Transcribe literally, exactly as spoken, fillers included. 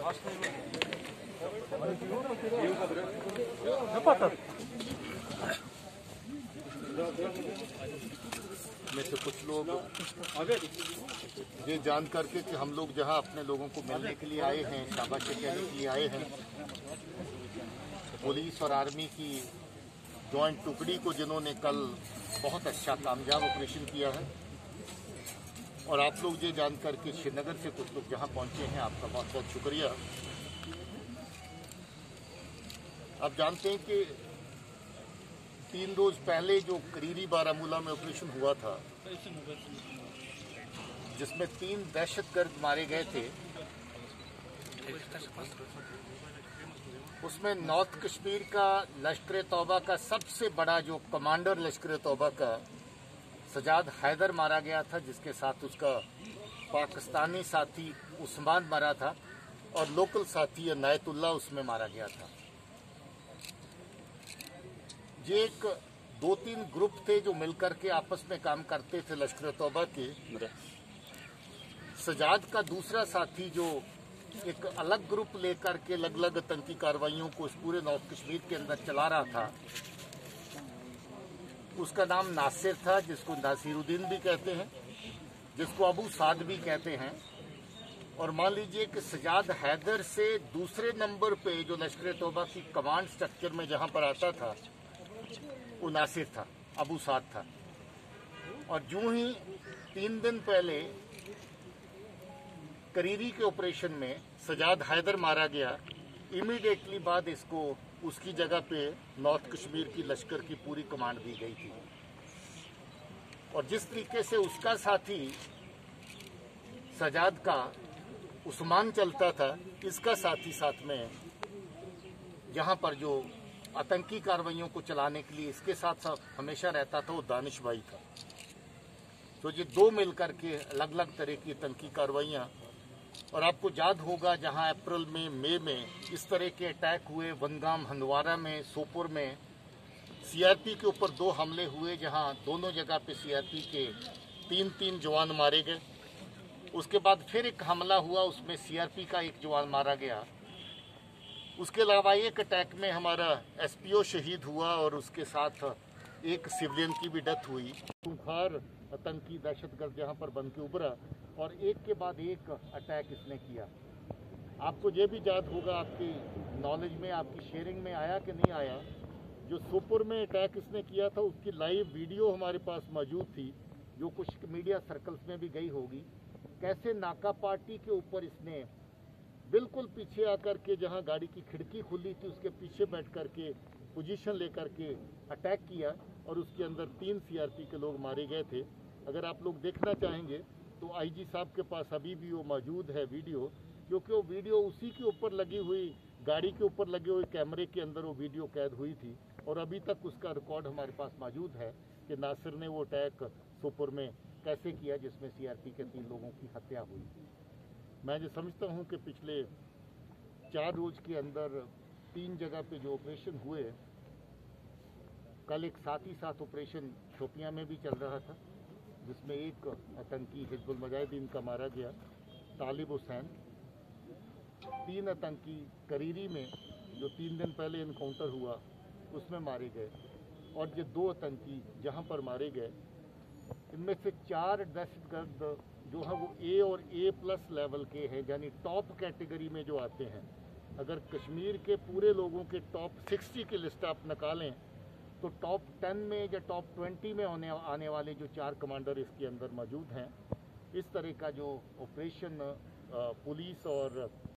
में से कुछ लोग ये जान करके कि हम लोग जहां अपने लोगों को मिलने के लिए आए हैं, शाबाशी कहने के लिए आए हैं, पुलिस और आर्मी की जॉइंट टुकड़ी को जिन्होंने कल बहुत अच्छा कामयाब ऑपरेशन किया है, और आप लोग ये जान करके श्रीनगर से कुछ लोग जहां पहुंचे हैं, आपका बहुत बहुत शुक्रिया। आप जानते हैं कि तीन रोज पहले जो करीरी बारामूला में ऑपरेशन हुआ था, जिसमें तीन दहशतगर्द मारे गए थे, उसमें नॉर्थ कश्मीर का लश्कर तौबा का सबसे बड़ा जो कमांडर लश्कर तौबा का सजाद हैदर मारा गया था, जिसके साथ उसका पाकिस्तानी साथी उस्मान मरा था और लोकल साथी अनायतुल्लाह उसमें मारा गया था। ये एक दो तीन ग्रुप थे जो मिलकर के आपस में काम करते थे लश्कर तौबा के। सजाद का दूसरा साथी जो एक अलग ग्रुप लेकर के अलग अलग आतंकी कार्रवाइयों को इस पूरे नॉर्थ कश्मीर के अंदर चला रहा था, उसका नाम नासिर था, जिसको नासिरुद्दीन भी कहते हैं, जिसको अबू साद भी कहते हैं। और मान लीजिए कि सजाद हैदर से दूसरे नंबर पे जो लश्कर तौबा की कमांड स्ट्रक्चर में जहां पर आता था, वो नासिर था, अबू साद था। और यूं ही तीन दिन पहले करीरी के ऑपरेशन में सजाद हैदर मारा गया, इमीडिएटली बाद इसको उसकी जगह पे नॉर्थ कश्मीर की लश्कर की पूरी कमांड दी गई थी। और जिस तरीके से उसका साथी सजाद का उस्मान चलता था, इसका साथी साथ में जहां पर जो आतंकी कार्रवाइयों को चलाने के लिए इसके साथ साथ हमेशा रहता था, वो दानिश भाई था। तो ये दो मिलकर के अलग अलग तरह की आतंकी कार्रवाइयां। और आपको याद होगा जहां अप्रैल में, मई में इस तरह के अटैक हुए, वनगाम, हंदवारा में, सोपुर में सीआरपी के ऊपर दो हमले हुए, जहां दोनों जगह पे सीआरपी के तीन तीन जवान मारे गए। उसके बाद फिर एक हमला हुआ, उसमें सीआरपी का एक जवान मारा गया। उसके अलावा एक अटैक में हमारा एसपीओ शहीद हुआ और उसके साथ एक सिविलियन की भी डेथ हुई। खूंखार आतंकी दहशतगर्द जहां पर बन के उभरा और एक के बाद एक अटैक इसने किया। आपको ये भी याद होगा, आपकी नॉलेज में, आपकी शेयरिंग में आया कि नहीं आया, जो सोपुर में अटैक इसने किया था, उसकी लाइव वीडियो हमारे पास मौजूद थी, जो कुछ मीडिया सर्कल्स में भी गई होगी। कैसे नाका पार्टी के ऊपर इसने बिल्कुल पीछे आकर के, जहां गाड़ी की खिड़की खुली थी उसके पीछे बैठ करके पोजीशन लेकर के अटैक किया और उसके अंदर तीन सीआरपी के लोग मारे गए थे। अगर आप लोग देखना चाहेंगे तो आईजी साहब के पास अभी भी वो मौजूद है वीडियो, क्योंकि वो वीडियो उसी के ऊपर लगी हुई गाड़ी के ऊपर लगे हुए कैमरे के अंदर वो वीडियो कैद हुई थी। और अभी तक उसका रिकॉर्ड हमारे पास मौजूद है कि नासिर ने वो अटैक सोपुर में कैसे किया, जिसमें सीआरपी के तीन लोगों की हत्या हुई। मैं जो समझता हूं कि पिछले चार रोज के अंदर तीन जगह पे जो ऑपरेशन हुए, कल एक साथ ही साथ ऑपरेशन शोपियां में भी चल रहा था, जिसमें एक आतंकी हिजबुल मुजाहिदीन का मारा गया, तालिब हुसैन। तीन आतंकी करीरी में जो तीन दिन पहले इनकाउंटर हुआ उसमें मारे गए, और ये दो आतंकी जहां पर मारे गए, इनमें से चार दहशतगर्द जो है वो ए और ए प्लस लेवल के हैं, यानी टॉप कैटेगरी में जो आते हैं। अगर कश्मीर के पूरे लोगों के टॉप साठ की लिस्ट आप निकालें तो टॉप दस में या टॉप बीस में होने आने वाले जो चार कमांडर इसके अंदर मौजूद हैं। इस तरह का जो ऑपरेशन पुलिस और